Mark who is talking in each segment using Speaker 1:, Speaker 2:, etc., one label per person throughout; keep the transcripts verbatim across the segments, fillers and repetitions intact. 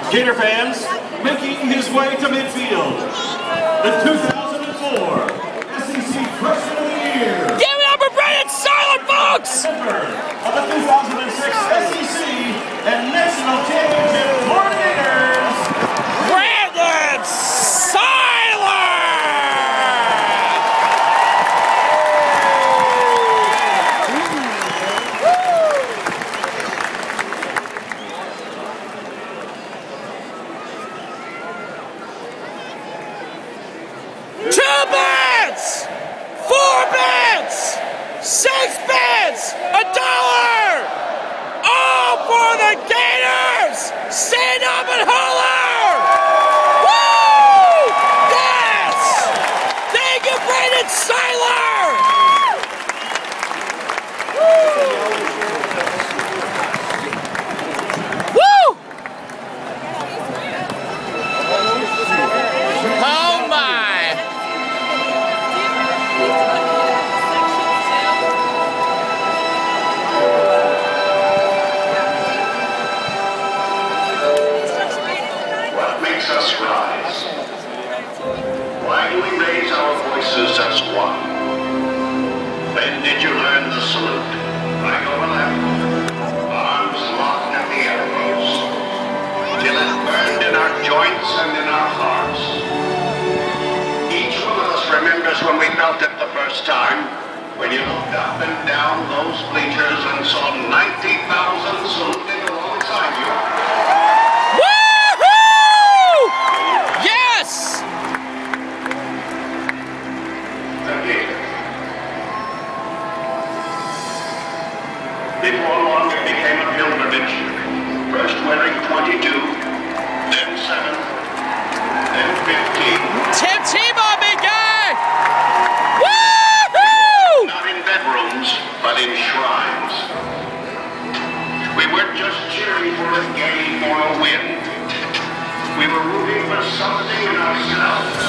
Speaker 1: Gator fans, making his way to midfield, the two thousand four S E C Freshman of the Year.
Speaker 2: Give it up for Brandon Siler, folks!
Speaker 1: Member of the two thousand six S E C and National Championship Florida Gators,
Speaker 2: Brandon Siler! Two bets! Four bets! Six bets! A dollar! All for the Gators! Stand up and holler! Woo! Yes! Thank you, Brandon Siler! Woo! Oh my!
Speaker 3: Us rise. Why do we raise our voices as one? When did you learn the salute? Right over left, arms locked at the elbows, till it burned in our joints and in our hearts. Each one of us remembers when we felt it the first time, when you looked up and down those bleachers and saw ninety thousand saluting alongside you. Before long, it became a pilgrimage. First wearing twenty-two, then seven, then fifteen.
Speaker 2: Tim Tebow, big guy! Woo-hoo!
Speaker 3: Not in bedrooms, but in shrines. We weren't just cheering for a game or a win. We were rooting for something in ourselves.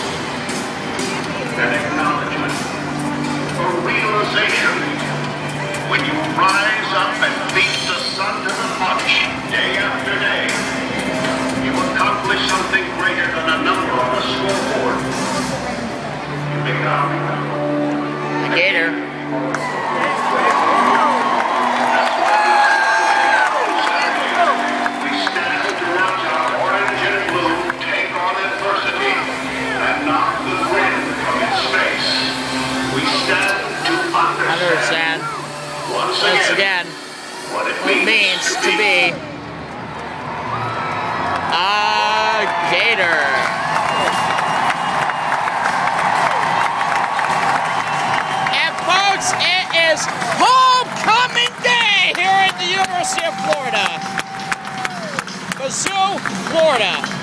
Speaker 3: An acknowledgement, a realization. When you rise up and beat the sun to the punch, day after day, you accomplish something greater than a number on the scoreboard. You become
Speaker 2: a Gator.
Speaker 3: We stand to watch our orange and blue take on adversity and knock the wind from its face. We stand to understand. Once
Speaker 2: Once
Speaker 3: again,
Speaker 2: again,
Speaker 3: what it
Speaker 2: means,
Speaker 3: means
Speaker 2: to be a Gator. And folks, it is homecoming day here at the University of Florida. Mizzou, Florida.